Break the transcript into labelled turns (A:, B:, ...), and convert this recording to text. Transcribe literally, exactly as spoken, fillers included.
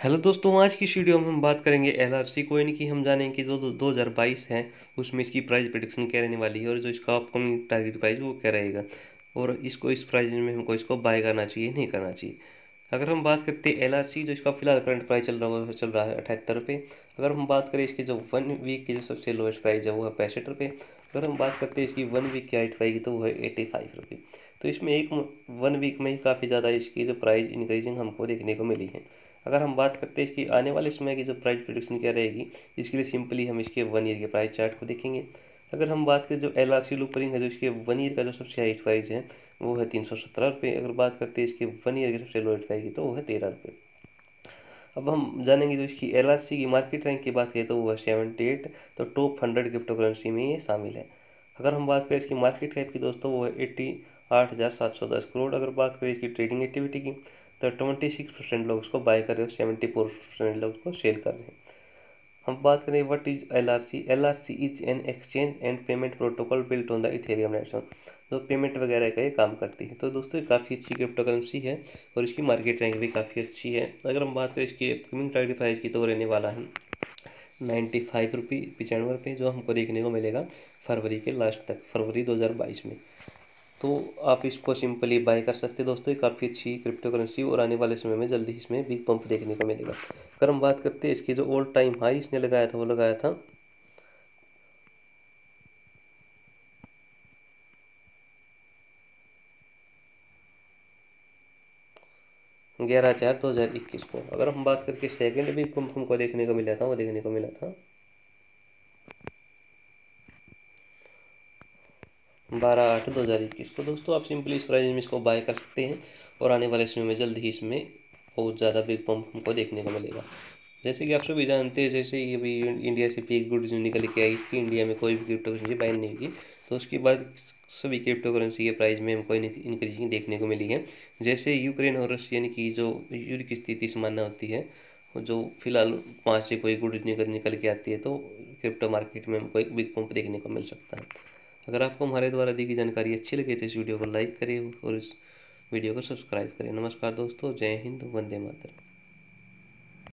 A: Hello दोस्तों, आज की इस वीडियो में हम बात करेंगे एलआरसी कॉइन की। हम जानेंगे कि जो दो हज़ार बाईस है उसमें इसकी प्राइस प्रेडिक्शन क्या रहने वाली है और जो इसका अपकमिंग टारगेट प्राइस वो क्या रहेगा और इसको इस प्राइस में हमको इसको बाय करना चाहिए नहीं करना चाहिए। अगर हम बात करते हैं एलआरसी, जो इसका फिलहाल करंट प्राइस चल रहा है चल रहा है अठहत्तर रुपये। अगर हम बात करें इसकी जो वन वीक की जो सबसे लोएस्ट प्राइस है वो है पैंसठ रुपये। अगर हम बात करते हैं इसकी वन वीक की हाइट पाएगी तो वो है एटी फाइव रुपये। तो इसमें एक वन वीक में ही काफ़ी ज़्यादा इसकी जो प्राइस इंक्रीजिंग हमको देखने को मिली है। अगर हम बात करते हैं इसकी आने वाले समय की जो प्राइस प्रेडिक्शन क्या रहेगी, इसके लिए सिंपली हम इसके वन ईयर के प्राइस चार्ट को देखेंगे। अगर हम बात करें जो एल आर सी लूपरिंग है, जो इसके वन ईयर का जो सबसे हाइट प्राइस है वो है तीन सौ सत्रह रुपये। अगर बात करते हैं इसके वन ईयर की सबसे लोएस्ट प्राइस की तो वो है तेरह रुपये। अब हम जानेंगे जो इसकी एल आर सी की मार्केट रैंक की बात करें तो वो है सेवेंटी एट। तो टॉप हंड्रेड क्रिप्टो करेंसी में ये शामिल है। अगर हम बात करें इसकी मार्केट कैप की दोस्तों, वो है एट्टी आठ हज़ार सात सौ दस करोड़। अगर बात करें इसकी ट्रेडिंग एक्टिविटी की तो ट्वेंटी सिक्स परसेंट लोग उसको बाय कर रहे हो, सेवेंटी फोर परसेंट लोग उसको सेल कर रहे हैं। हम बात करें what is L R C. L R C is an exchange and payment protocol built on the Ethereum network. तो पेमेंट वगैरह का ये काम करती है। तो दोस्तों ये काफ़ी अच्छी क्रिप्टो करेंसी है और इसकी मार्केट रैंक भी काफ़ी अच्छी है। अगर हम बात करें इसकी अपकमिंग टारगेट प्राइस की तो रहने वाला है नाइन्टी फाइव रुपी पचानवे रुपये, जो हमको देखने को मिलेगा फरवरी के लास्ट तक, फरवरी दो हज़ार बाईस में। तो आप इसको सिंपली बाय कर सकते हैं दोस्तों। ये काफ़ी अच्छी क्रिप्टो करेंसी और आने वाले समय में जल्दी इसमें बिग पंप देखने को मिलेगा। अगर हम बात करते हैं इसकी जो ऑल टाइम हाई इसने लगाया था वो लगाया था ग्यारह चार दो हज़ार इक्कीस को। अगर हम बात करके सेकेंड बिग पंप हमको देखने को मिला था वो देखने को मिला था बारह आठ दो हज़ार इक्कीस को। दोस्तों आप सिंपली इस प्राइस में इसको बाय कर सकते हैं और आने वाले समय में जल्द ही इसमें बहुत ज़्यादा बिग पंप हमको देखने को मिलेगा। जैसे कि आप सभी जानते हैं, जैसे ही अभी इंडिया से पीक गुड न्यूज़ निकल के आई कि इंडिया में कोई भी क्रिप्टो करेंसी बैन नहीं होगी, तो उसके बाद सभी क्रिप्टो करेंसी के प्राइस में हमको इंक्रीजिंग देखने को मिली है। जैसे यूक्रेन और रशियन की जो युद्ध की स्थिति सामान्य होती है, जो फिलहाल वहाँ से कोई गुड निकल निकल के आती है, तो क्रिप्टो मार्केट में हमको एक बिग पंप देखने को मिल सकता है। अगर आपको हमारे द्वारा दी गई जानकारी अच्छी लगे तो इस वीडियो को लाइक करें और इस वीडियो को सब्सक्राइब करें। नमस्कार दोस्तों, जय हिंद, वंदे मातरम।